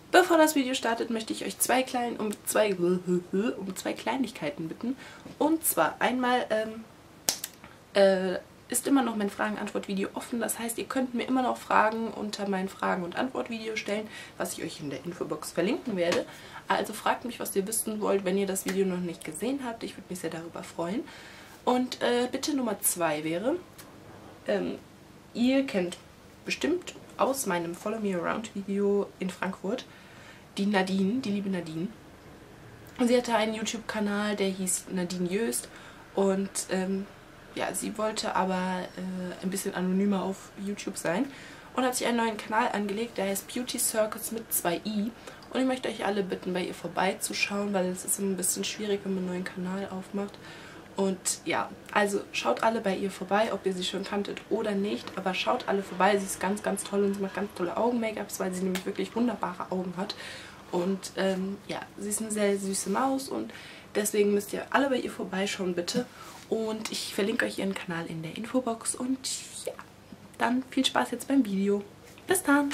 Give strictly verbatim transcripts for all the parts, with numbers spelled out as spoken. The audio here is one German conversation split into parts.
Bevor das Video startet, möchte ich euch zwei klein, um, zwei, um zwei Kleinigkeiten bitten. Und zwar einmal ähm, äh, ist immer noch mein Fragen-Antwort-Video offen. Das heißt, ihr könnt mir immer noch Fragen unter mein Fragen- und Antwort-Video stellen, was ich euch in der Infobox verlinken werde. Also fragt mich, was ihr wissen wollt, wenn ihr das Video noch nicht gesehen habt. Ich würde mich sehr darüber freuen. Und äh, Bitte Nummer zwei wäre, ähm, ihr kennt bestimmt aus meinem Follow Me Around Video in Frankfurt die Nadine, die liebe Nadine. Sie hatte einen YouTube-Kanal, der hieß Nadine Jöst und ähm, ja, sie wollte aber äh, ein bisschen anonymer auf YouTube sein und hat sich einen neuen Kanal angelegt, der heißt Beauty Circus mit zwei i. Und ich möchte euch alle bitten, bei ihr vorbeizuschauen, weil es ist ein bisschen schwierig, wenn man einen neuen Kanal aufmacht. Und ja, also schaut alle bei ihr vorbei, ob ihr sie schon kanntet oder nicht. Aber schaut alle vorbei, sie ist ganz, ganz toll und sie macht ganz tolle Augen-Make-ups, weil sie nämlich wirklich wunderbare Augen hat. Und ähm, ja, sie ist eine sehr süße Maus und deswegen müsst ihr alle bei ihr vorbeischauen, bitte. Und ich verlinke euch ihren Kanal in der Infobox. Und ja, dann viel Spaß jetzt beim Video. Bis dann!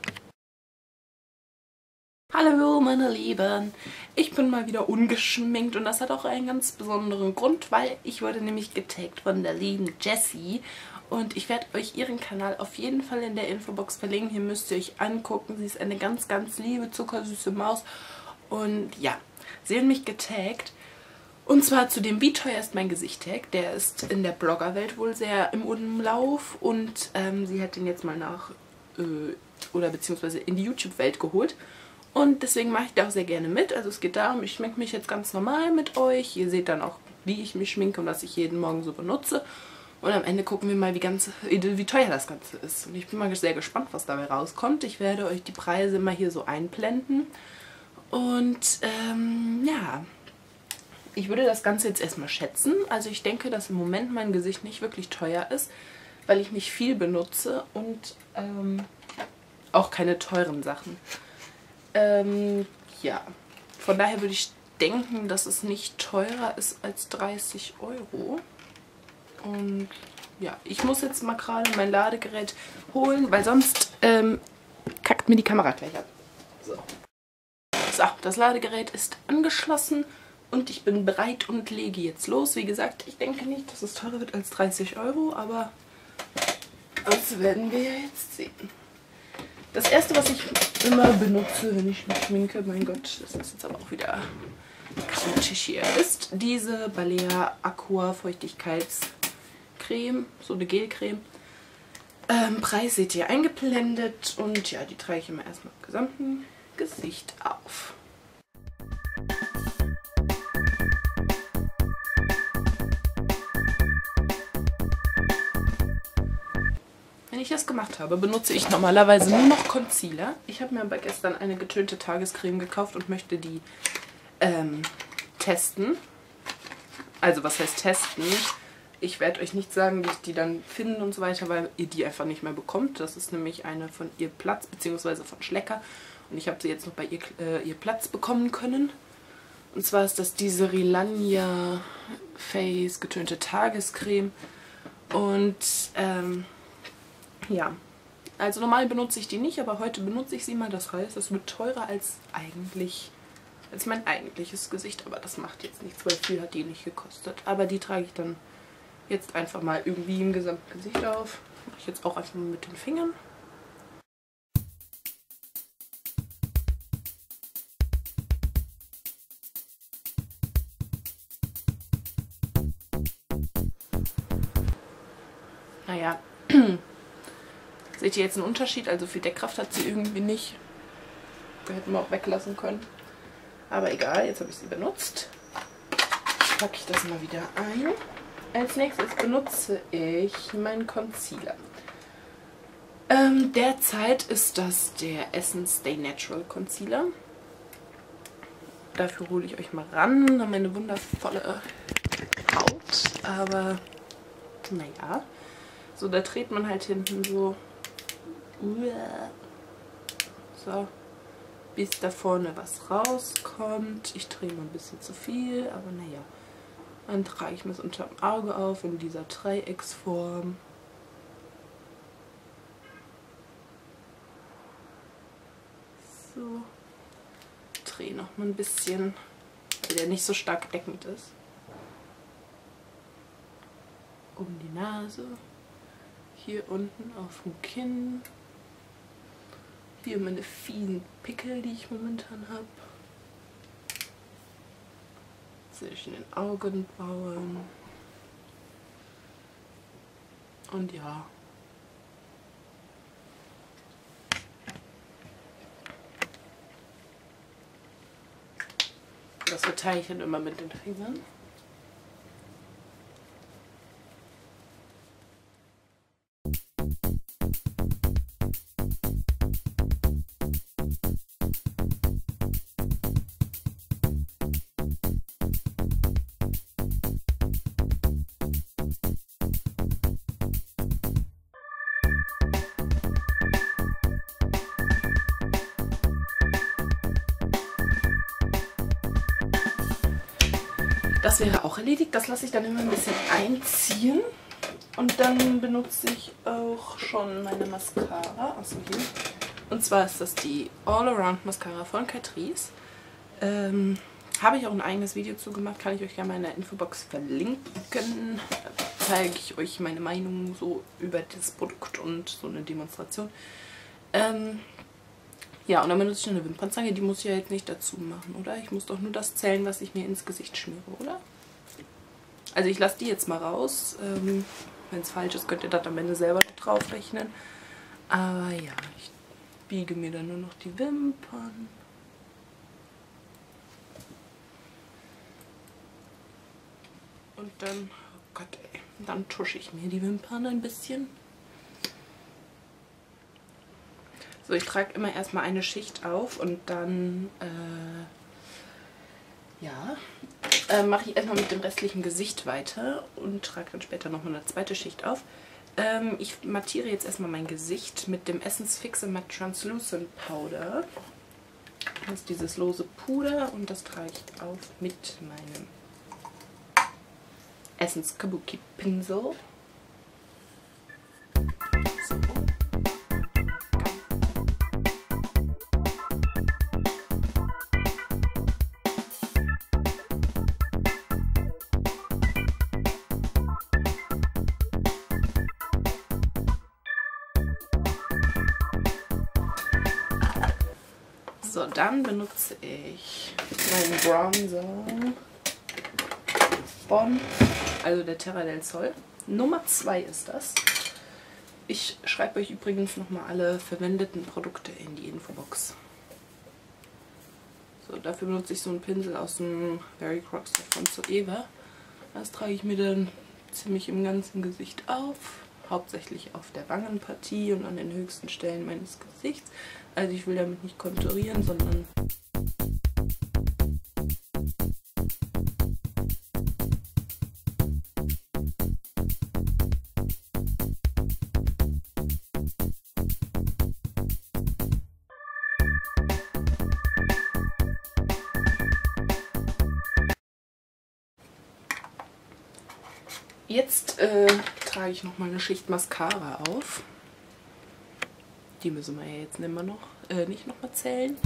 Hallo meine Lieben, ich bin mal wieder ungeschminkt und das hat auch einen ganz besonderen Grund, weil ich wurde nämlich getaggt von der lieben Jessie und ich werde euch ihren Kanal auf jeden Fall in der Infobox verlinken. Hier müsst ihr euch angucken, sie ist eine ganz, ganz liebe, zuckersüße Maus und ja, sie hat mich getaggt und zwar zu dem Wie teuer ist mein Gesicht Tag, der ist in der Bloggerwelt wohl sehr im Umlauf und ähm, sie hat den jetzt mal nach, äh, oder beziehungsweise in die YouTube-Welt geholt. Und deswegen mache ich da auch sehr gerne mit. Also es geht darum, ich schminke mich jetzt ganz normal mit euch. Ihr seht dann auch, wie ich mich schminke und was ich jeden Morgen so benutze. Und am Ende gucken wir mal, wie, ganz, wie teuer das Ganze ist. Und ich bin mal sehr gespannt, was dabei rauskommt. Ich werde euch die Preise mal hier so einblenden. Und ähm, ja, ich würde das Ganze jetzt erstmal schätzen. Also ich denke, dass im Moment mein Gesicht nicht wirklich teuer ist, weil ich nicht viel benutze und ähm, auch keine teuren Sachen. Ähm, ja, von daher würde ich denken, dass es nicht teurer ist als dreißig Euro. Und ja, ich muss jetzt mal gerade mein Ladegerät holen, weil sonst ähm, kackt mir die Kamera gleich ab. So. So, das Ladegerät ist angeschlossen und ich bin bereit und lege jetzt los. Wie gesagt, ich denke nicht, dass es teurer wird als dreißig Euro, aber das werden wir ja jetzt sehen. Das erste, was ich immer benutze, wenn ich mich schminke, mein Gott, das ist jetzt aber auch wieder kritisch hier, ist diese Balea Aqua Feuchtigkeitscreme, so eine Gelcreme. Ähm, Preis seht ihr eingeblendet und ja, die trage ich immer erstmal im gesamten Gesicht auf. Wenn ich das gemacht habe, benutze ich normalerweise nur noch Concealer. Ich habe mir aber gestern eine getönte Tagescreme gekauft und möchte die ähm, testen. Also was heißt testen? Ich werde euch nicht sagen, wie ich die dann finde und so weiter, weil ihr die einfach nicht mehr bekommt. Das ist nämlich eine von ihr Platz, beziehungsweise von Schlecker. Und ich habe sie jetzt noch bei ihr, äh, ihr Platz bekommen können. Und zwar ist das diese Rilania Face getönte Tagescreme. Und ähm... ja, also normal benutze ich die nicht, aber heute benutze ich sie mal. Das heißt, es wird teurer als eigentlich, als mein eigentliches Gesicht. Aber das macht jetzt nichts, weil viel hat die nicht gekostet. Aber die trage ich dann jetzt einfach mal irgendwie im gesamten Gesicht auf. Mache ich jetzt auch einfach mal mit den Fingern. Naja. Seht ihr jetzt einen Unterschied? Also viel Deckkraft hat sie irgendwie nicht. Wir hätten wir auch weglassen können. Aber egal, jetzt habe ich sie benutzt. Packe ich das mal wieder ein. Als nächstes benutze ich meinen Concealer. Ähm, derzeit ist das der Essence Stay Natural Concealer. Dafür hole ich euch mal ran an meine wundervolle Haut. Aber naja, so da dreht man halt hinten so So, bis da vorne was rauskommt. Ich drehe mal ein bisschen zu viel, aber naja. Dann trage ich mir das unter dem Auge auf in dieser Dreiecksform. So. Dreh noch mal ein bisschen, weil der nicht so stark deckend ist. Um die Nase, hier unten auf dem Kinn, hier meine vielen Pickel, die ich momentan habe, zwischen den Augenbrauen und ja. Das verteile ich dann immer mit den Fingern. Das wäre auch erledigt. Das lasse ich dann immer ein bisschen einziehen. Und dann benutze ich auch schon meine Mascara. Achso, hier. Und zwar ist das die All Around Mascara von Catrice. Ähm, habe ich auch ein eigenes Video zu gemacht. Kann ich euch gerne mal in der Infobox verlinken. Da zeige ich euch meine Meinung so über das Produkt und so eine Demonstration. Ähm, Ja, und dann benutze ich eine Wimpernzange, die muss ich ja jetzt nicht dazu machen, oder? Ich muss doch nur das zählen, was ich mir ins Gesicht schmiere, oder? Also ich lasse die jetzt mal raus. Ähm, wenn es falsch ist, könnt ihr das am Ende selber drauf rechnen. Aber ja, ich biege mir dann nur noch die Wimpern. Und dann, oh Gott ey, dann tusche ich mir die Wimpern ein bisschen. So, ich trage immer erstmal eine Schicht auf und dann, äh, ja, äh, mache ich erstmal mit dem restlichen Gesicht weiter und trage dann später nochmal eine zweite Schicht auf. Ähm, ich mattiere jetzt erstmal mein Gesicht mit dem Essence Fix and Matte Translucent Powder. Das ist dieses lose Puder und das trage ich auf mit meinem Essence Kabuki Pinsel. So. So, dann benutze ich meinen Bronzer von, also der Terra del Sol. Nummer zwei ist das. Ich schreibe euch übrigens nochmal alle verwendeten Produkte in die Infobox. So, dafür benutze ich so einen Pinsel aus dem Very Crocs von Zoeva. Das trage ich mir dann ziemlich im ganzen Gesicht auf. Hauptsächlich auf der Wangenpartie und an den höchsten Stellen meines Gesichts. Also ich will damit nicht konturieren, sondern jetzt äh, trage ich noch mal eine Schicht Mascara auf. Die müssen wir ja jetzt immer noch, äh, nicht noch mal zählen.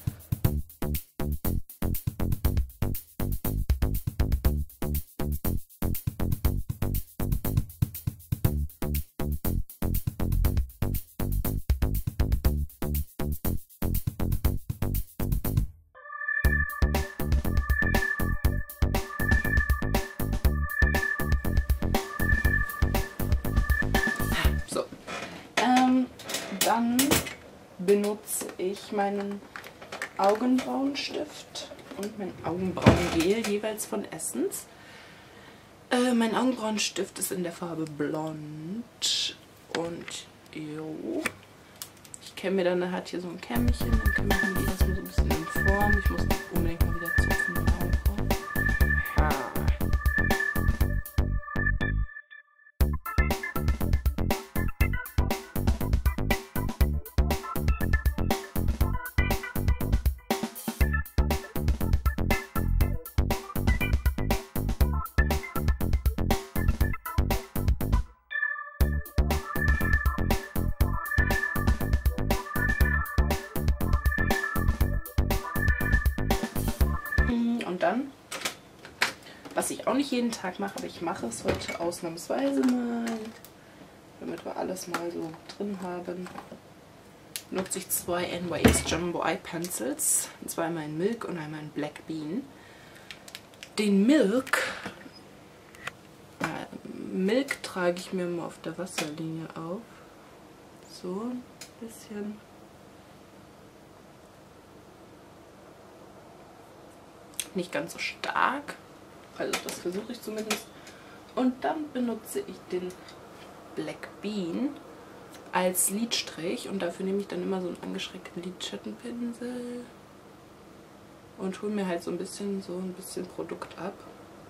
Dann benutze ich meinen Augenbrauenstift und mein Augenbrauengel, jeweils von Essence. Äh, mein Augenbrauenstift ist in der Farbe Blond. Und jo, ich kämme mir dann, er hat hier so ein Kämmchen, dann kämme ich mir die erstmal so ein bisschen in Form. Ich muss unbedingt mal wieder zupfen mit der Augenbrauen. Ha. dann, was ich auch nicht jeden Tag mache, aber ich mache es heute ausnahmsweise mal, damit wir alles mal so drin haben, nutze ich zwei N Y X Jumbo Eye Pencils, und zwar einmal in Milk und einmal in Black Bean. Den Milk, äh, Milk trage ich mir immer auf der Wasserlinie auf, so ein bisschen. Nicht ganz so stark, also das versuche ich zumindest. Und dann benutze ich den Black Bean als Lidstrich und dafür nehme ich dann immer so einen angeschrägten Lidschattenpinsel und hole mir halt so ein bisschen so ein bisschen Produkt ab.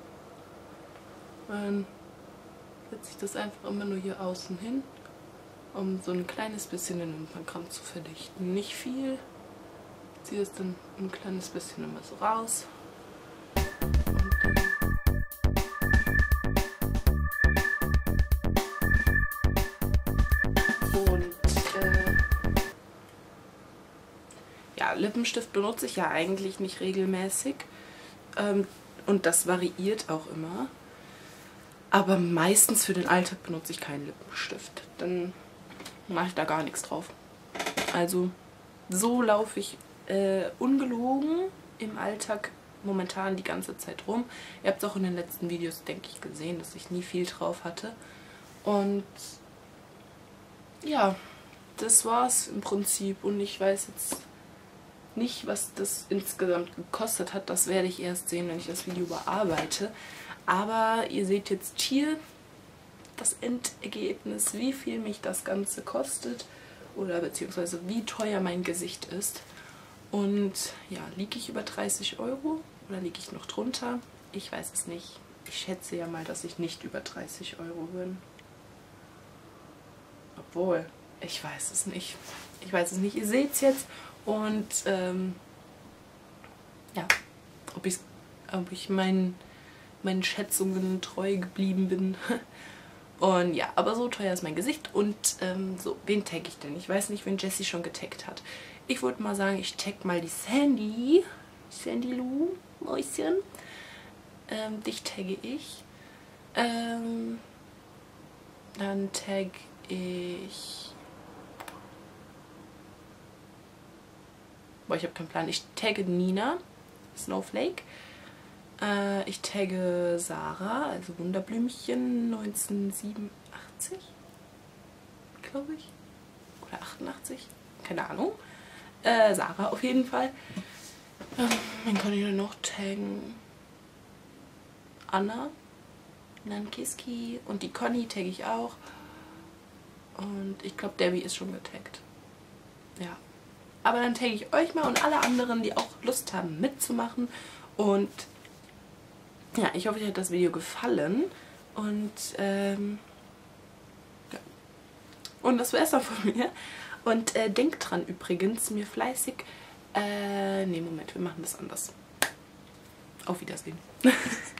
Dann setze ich das einfach immer nur hier außen hin, um so ein kleines bisschen den Wimpernkram zu verdichten. Nicht viel, ziehe es dann ein kleines bisschen immer so raus. Lippenstift benutze ich ja eigentlich nicht regelmäßig ähm, und das variiert auch immer. Aber meistens für den Alltag benutze ich keinen Lippenstift. Dann mache ich da gar nichts drauf. Also so laufe ich äh, ungelogen im Alltag momentan die ganze Zeit rum. Ihr habt es auch in den letzten Videos, denke ich, gesehen, dass ich nie viel drauf hatte. Und ja, das war's im Prinzip. Und ich weiß jetzt nicht, was das insgesamt gekostet hat. Das werde ich erst sehen, wenn ich das Video bearbeite. Aber ihr seht jetzt hier das Endergebnis, wie viel mich das Ganze kostet oder beziehungsweise wie teuer mein Gesicht ist. Und ja, liege ich über dreißig Euro oder liege ich noch drunter? Ich weiß es nicht. Ich schätze ja mal, dass ich nicht über dreißig Euro bin. Obwohl, ich weiß es nicht. Ich weiß es nicht. Ihr seht es jetzt. Und ähm, ja, ob, ich's, ob ich meinen, meinen Schätzungen treu geblieben bin. Und ja, aber so teuer ist mein Gesicht. Und ähm, so, wen tagge ich denn? Ich weiß nicht, wen Jessie schon getaggt hat. Ich würde mal sagen, ich tagge mal die Sandy. Sandy Lou, Mäuschen. Ähm, dich tagge ich. Ähm, dann tagge ich... Boah, ich habe keinen Plan. Ich tagge Nina, Snowflake. Äh, ich tagge Sarah, also Wunderblümchen neunzehnhundertsiebenundachtzig, glaube ich. Oder achtundachtzig, keine Ahnung. Äh, Sarah auf jeden Fall. Ähm, wen kann ich denn noch taggen? Anna, Nankiski und die Conny tagge ich auch. Und ich glaube, Debbie ist schon getaggt. Ja. Aber dann tagge ich euch mal und alle anderen, die auch Lust haben mitzumachen. Und ja, ich hoffe, euch hat das Video gefallen. Und ähm, ja. Und das wäre es dann von mir. Und äh, denkt dran übrigens, mir fleißig... Äh, nee, Moment, wir machen das anders. Auf Wiedersehen.